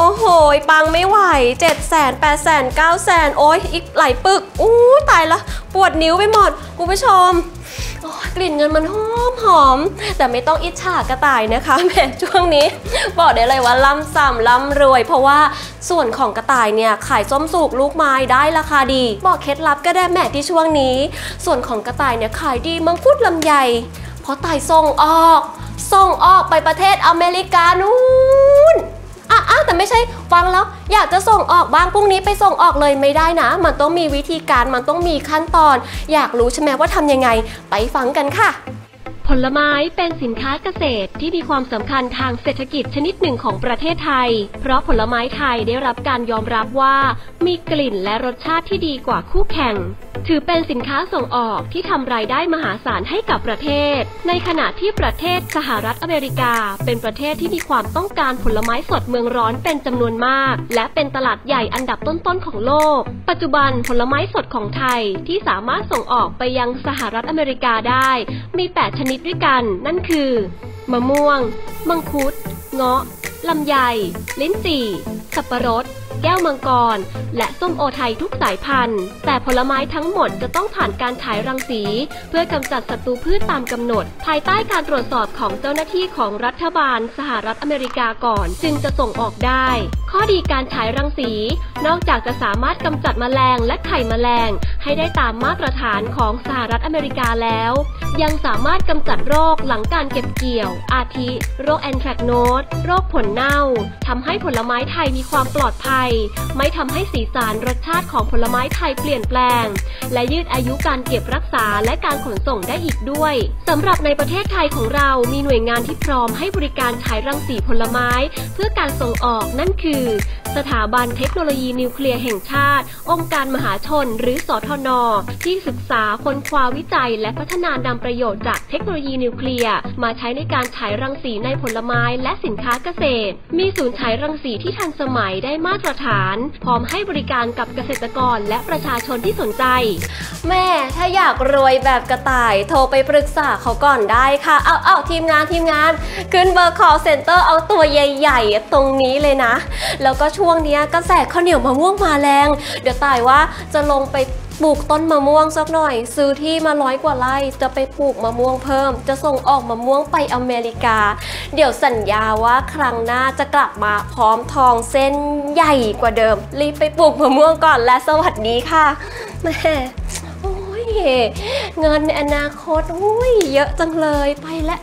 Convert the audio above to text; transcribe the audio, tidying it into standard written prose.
โอ้โหปังไม่ไหว700,000 800,000 900,000โอ้ยอีกหลายปึกอู้ตายละปวดนิ้วไปหมดคุณผู้ชมกลิ่นเงินมันหอมแต่ไม่ต้องอิจฉากระต่ายนะคะแม่ช่วงนี้บอกได้เลยว่าล่ำซ้ำล่ำรวยเพราะว่าส่วนของกระต่ายเนี่ยขายส้มสุกลูกไม้ได้ราคาดีบอกเคล็ดลับก็ได้แม่ที่ช่วงนี้ส่วนของกระต่ายเนี่ยขายดีมังคุดลำไยเพราะตายส่งออกไปประเทศอเมริกานู้นแต่ไม่ใช่ฟังแล้วอยากจะส่งออกบ้างพรุ่งนี้ไปส่งออกเลยไม่ได้นะมันต้องมีวิธีการมันต้องมีขั้นตอนอยากรู้ใช่ไหมว่าทำยังไงไปฟังกันค่ะผลไม้เป็นสินค้าเกษตรที่มีความสำคัญทางเศรษฐกิจชนิดหนึ่งของประเทศไทยเพราะผลไม้ไทยได้รับการยอมรับว่ามีกลิ่นและรสชาติที่ดีกว่าคู่แข่งถือเป็นสินค้าส่งออกที่ทำรายได้มหาศาลให้กับประเทศในขณะที่ประเทศสหรัฐอเมริกาเป็นประเทศที่มีความต้องการผลไม้สดเมืองร้อนเป็นจำนวนมากและเป็นตลาดใหญ่อันดับต้นๆของโลกปัจจุบันผลไม้สดของไทยที่สามารถส่งออกไปยังสหรัฐอเมริกาได้มี8ชนิดด้วยกันนั่นคือมะม่วงมังคุดเงาะลำไยลิ้นจี่สับปะรดแก้วมังกรและส้มโอไทยทุกสายพันธุ์แต่ผลไม้ทั้งหมดจะต้องผ่านการฉายรังสีเพื่อกำจัดศัตรูพืชตามกำหนดภายใต้การตรวจสอบของเจ้าหน้าที่ของรัฐบาลสหรัฐอเมริกาก่อนจึงจะส่งออกได้ข้อดีการฉายรังสีนอกจากจะสามารถกำจัดแมลงและไข่แมลงให้ได้ตามมาตรฐานของสหรัฐอเมริกาแล้วยังสามารถกำจัดโรคหลังการเก็บเกี่ยวอาทิโรคแอนแทรกโนสโรคผลเน่าทำให้ผลไม้ไทยมีความปลอดภัยไม่ทำให้สีสันรสชาติของผลไม้ไทยเปลี่ยนแปลงและยืดอายุการเก็บรักษาและการขนส่งได้อีกด้วยสำหรับในประเทศไทยของเรามีหน่วยงานที่พร้อมให้บริการฉายรังสีผลไม้เพื่อการส่งออกนั่นคือสถาบันเทคโนโลยีนิวเคลียร์แห่งชาติองค์การมหาชนหรือสทน.ที่ศึกษาค้นคว้าวิจัยและพัฒนานำประโยชน์จากเทคโนโลยีนิวเคลียร์มาใช้ในการฉายรังสีในผลไม้และสินค้าเกษตรมีศูนย์ฉายรังสีที่ทันสมัยได้มาตรฐานพร้อมให้บริการกับเกษตรกรและประชาชนที่สนใจแม่ถ้าอยากรวยแบบกระต่ายโทรไปปรึกษาเขาก่อนได้ค่ะเอาทีมงานขึ้นเบอร์ call center เอาตัวใหญ่ๆตรงนี้เลยนะแล้วก็ช่วงนี้กระแสข้าวเหนียวมะม่วงมาแรงเดี๋ยวตายว่าจะลงไปปลูกต้นมะม่วงสักหน่อยซื้อที่มา100 กว่าไร่จะไปปลูกมะม่วงเพิ่มจะส่งออกมะม่วงไปอเมริกาเดี๋ยวสัญญาว่าครั้งหน้าจะกลับมาพร้อมทองเส้นใหญ่กว่าเดิมรีบไปปลูกมะม่วงก่อนและสวัสดีค่ะแม่โอ้ยเงินในอนาคตเยอะจังเลยไปแล้ว